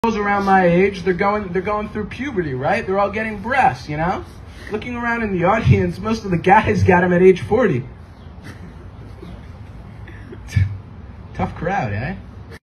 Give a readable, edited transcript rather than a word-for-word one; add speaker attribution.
Speaker 1: Girls around my age, they're going through puberty, right? They're all getting breasts, you know? Looking around in the audience, most of the guys got them at age 40. Tough crowd, eh?